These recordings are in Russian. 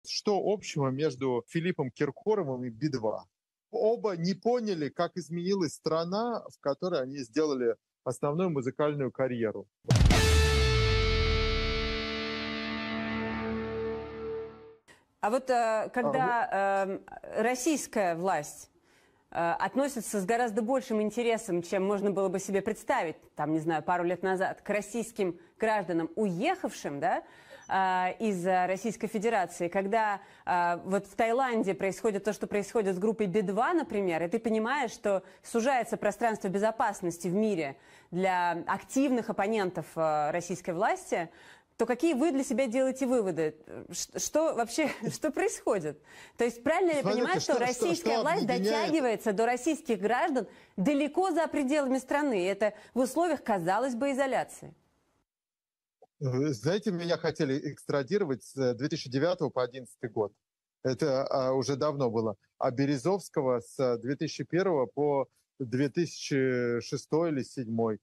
Что общего между Филиппом Киркоровым и Би-2? Оба не поняли, как изменилась страна, в которой они сделали основную музыкальную карьеру. А вот когда российская власть относится с гораздо большим интересом, чем можно было бы себе представить, там, не знаю, пару лет назад, к российским гражданам, уехавшим, да, из Российской Федерации, когда вот в Таиланде происходит то, что происходит с группой Би-2, например, и ты понимаешь, что сужается пространство безопасности в мире для активных оппонентов российской власти, то какие вы для себя делаете выводы? Что вообще, что происходит? То есть правильно я понимаю, что российская власть дотягивается до российских граждан далеко за пределами страны? И это в условиях, казалось бы, изоляции. Знаете, меня хотели экстрадировать с 2009 по 2011 год. Это уже давно было. А Березовского с 2001 по 2006 или 2007.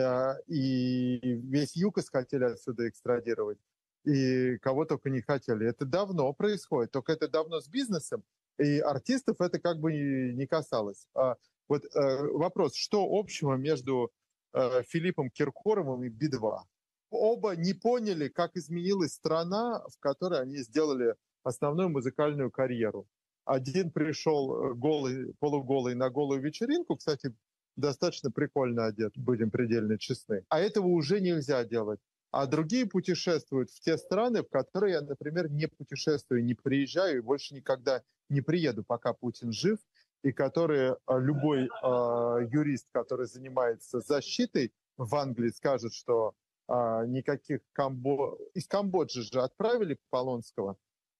И весь ЮКОС хотели отсюда экстрадировать. И кого только не хотели. Это давно происходит. Только это давно с бизнесом. И артистов это как бы не касалось. Вот вопрос, что общего между Филиппом Киркоровым и Би-2? Оба не поняли, как изменилась страна, в которой они сделали основную музыкальную карьеру. Один пришел голый, полуголый на голую вечеринку, кстати, достаточно прикольно одет, будем предельно честны. А этого уже нельзя делать. А другие путешествуют в те страны, в которые я, например, не путешествую, не приезжаю и больше никогда не приеду, пока Путин жив, и которые любой юрист, который занимается защитой в Англии, скажет, что никаких из Камбоджи же отправили Полонского,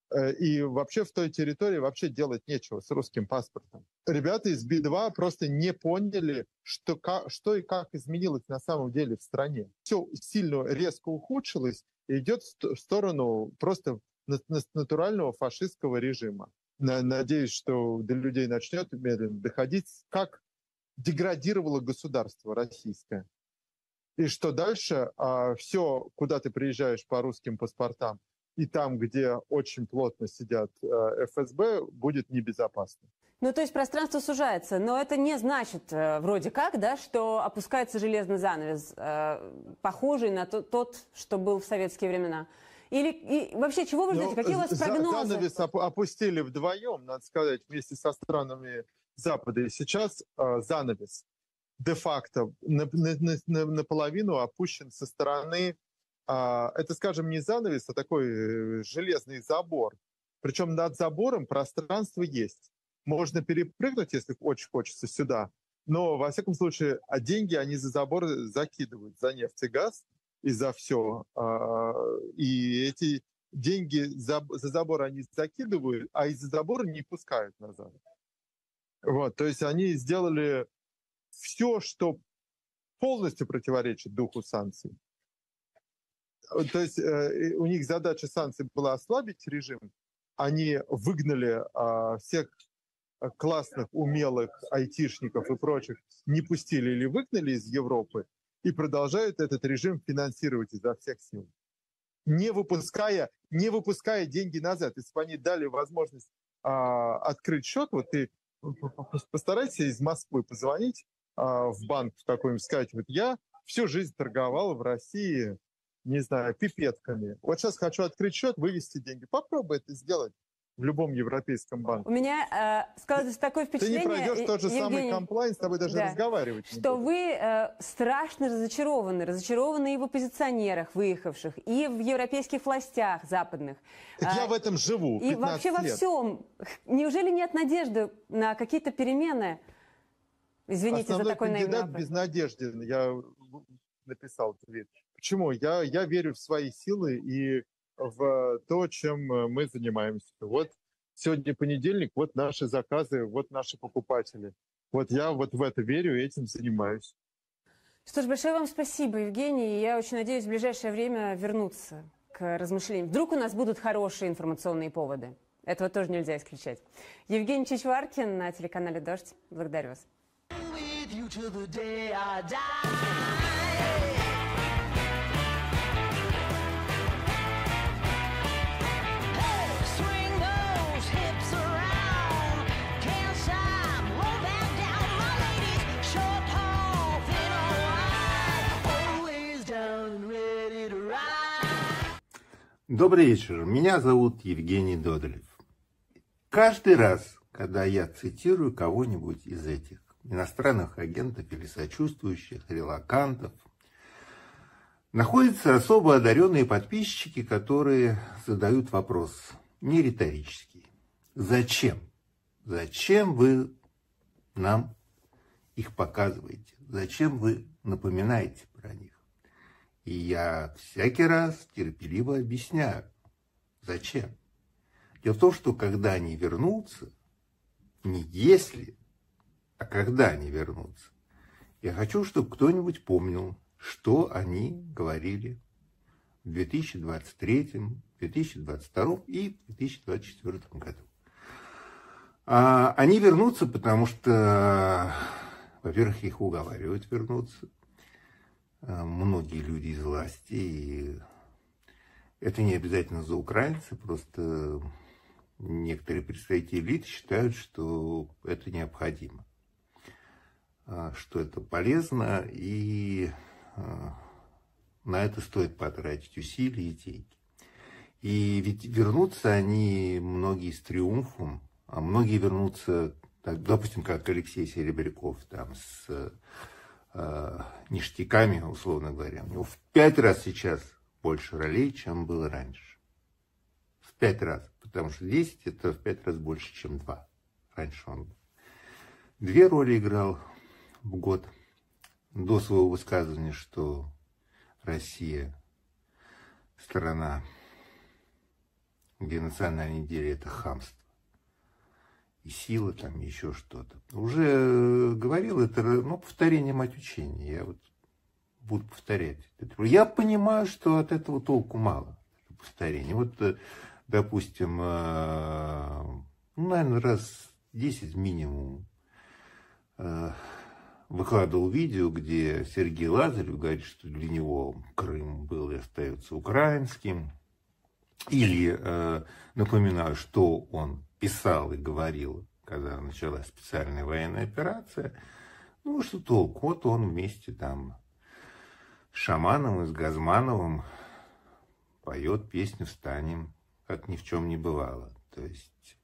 и вообще в той территории вообще делать нечего с русским паспортом. Ребята из Би-2 просто не поняли, что и как изменилось на самом деле в стране. Все сильно резко ухудшилось и идет в сторону просто натурального фашистского режима. Надеюсь, что до людей начнет медленно доходить, как деградировало государство российское. И что дальше все, куда ты приезжаешь по русским паспортам, и там, где очень плотно сидят ФСБ, будет небезопасно. Ну, то есть пространство сужается, но это не значит, вроде как, да, что опускается железный занавес, похожий на тот, что был в советские времена. И вообще, чего вы ждете? Какие у вас прогнозы? Занавес опустили вдвоем, надо сказать, вместе со странами Запада. И сейчас занавес де-факто наполовину опущен со стороны, это, скажем, не занавес, а такой железный забор. Причем над забором пространство есть. Можно перепрыгнуть, если очень хочется, сюда. Но, во всяком случае, деньги они за забор закидывают, за нефть и газ и за все. И эти деньги за забор они закидывают, а из-за забора не пускают назад. Вот, то есть они сделали все, что полностью противоречит духу санкций. То есть у них задача санкций была ослабить режим. Они выгнали всех классных, умелых айтишников и прочих, не пустили или выгнали из Европы и продолжают этот режим финансировать изо всех сил. Не выпуская деньги назад. Если бы они дали возможность открыть счет, вот ты постарайся из Москвы позвонить в банк какой-нибудь, сказать, вот я всю жизнь торговал в России, не знаю, пипетками. Вот сейчас хочу открыть счет, вывести деньги. Попробуй это сделать в любом европейском банке. У меня складывается такое впечатление, ты не пройдешь тот же Евгений, самый комплайнс, с тобой даже разговаривать не что будут. вы страшно разочарованы и в оппозиционерах, выехавших, и в европейских властях западных. Так я в этом живу 15 И вообще лет. во всем. Неужели нет надежды на какие-то перемены? Извините за такой наивный вопрос. Безнадежден, я написал твит. Почему? Я верю в свои силы и в то, чем мы занимаемся. Вот сегодня понедельник, вот наши заказы, вот наши покупатели. Вот я вот в это верю и этим занимаюсь. Что ж, большое вам спасибо, Евгений. Я очень надеюсь в ближайшее время вернуться к размышлениям. Вдруг у нас будут хорошие информационные поводы. Этого тоже нельзя исключать. Евгений Чичваркин на телеканале «Дождь». Благодарю вас. Swing Добрый вечер. Меня зовут Евгений Додолев. Каждый раз, когда я цитирую кого-нибудь из этих иностранных агентов или сочувствующих, релокантов, находятся особо одаренные подписчики, которые задают вопрос, не риторический. Зачем? Зачем вы нам их показываете? Зачем вы напоминаете про них? И я всякий раз терпеливо объясняю, зачем. Дело в том, что когда они вернутся, не если, а когда они вернутся, я хочу, чтобы кто-нибудь помнил, что они говорили в 2023, 2022 и 2024 году. Они вернутся, потому что, во-первых, их уговаривают вернуться. Многие люди из власти, и это не обязательно за украинцев, просто некоторые представители элиты считают, что это необходимо, что это полезно, и на это стоит потратить усилия и деньги. И ведь вернутся они, многие с триумфом, а многие вернутся, так, допустим, как Алексей Серебряков, там, с ништяками, условно говоря. У него в 5 раз сейчас больше ролей, чем было раньше. В 5 раз. Потому что 10 это в 5 раз больше, чем 2. Раньше он 2 роли играл в год. До своего высказывания, что Россия страна, где национальная идея это хамство. И сила, там, еще что-то. Уже говорил, это, повторение мать учения. Я вот буду повторять. Я понимаю, что от этого толку мало. Повторение. Вот, допустим, наверное, раз 10 минимум выкладывал видео, где Сергей Лазарев говорит, что для него Крым был и остается украинским. Или напоминаю, что он писал и говорил, когда началась специальная военная операция. Ну, что толку? Вот он вместе там с Шамановым, с Газмановым поет песню «Встанем», как ни в чем не бывало. То есть,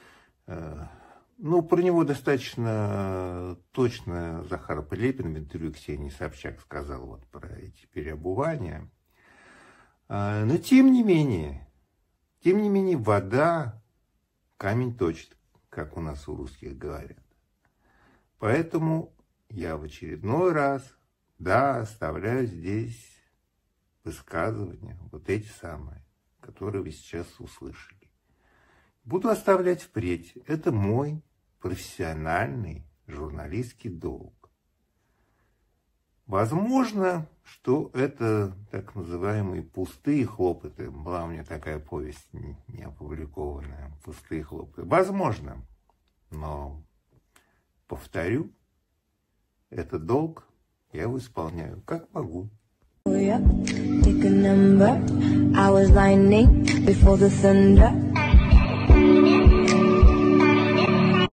про него достаточно точно Захар Прилепин в интервью Ксении Собчак сказал вот про эти переобувания. Но тем не менее, вода камень точит, как у нас у русских говорят. Поэтому я в очередной раз, оставляю здесь высказывания, вот эти самые, которые вы сейчас услышали. Буду оставлять впредь. Это мой профессиональный журналистский долг. Возможно, что это так называемые пустые хлопоты. Была у меня такая повесть не опубликованная, «Пустые хлопоты». Возможно, но, повторю, это долг, я его исполняю как могу. Pick a number. I was lining before the thunder.